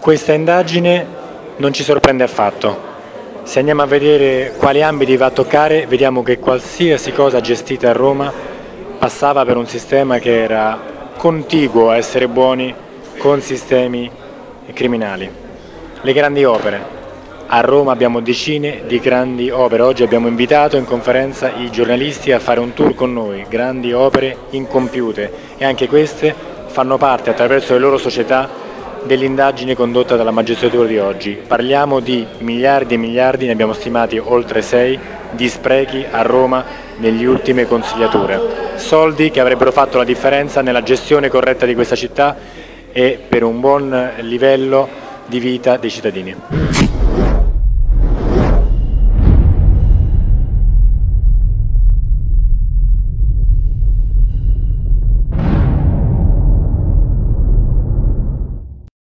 Questa indagine non ci sorprende affatto. Se andiamo a vedere quali ambiti va a toccare, vediamo che qualsiasi cosa gestita a Roma passava per un sistema che era contiguo a essere buoni con sistemi criminali. Le grandi opere. A Roma abbiamo decine di grandi opere. Oggi abbiamo invitato in conferenza i giornalisti a fare un tour con noi, grandi opere incompiute, e anche queste fanno parte, attraverso le loro società, dell'indagine condotta dalla magistratura di oggi. Parliamo di miliardi e miliardi, ne abbiamo stimati oltre 6, di sprechi a Roma negli ultime consigliature. Soldi che avrebbero fatto la differenza nella gestione corretta di questa città e per un buon livello di vita dei cittadini.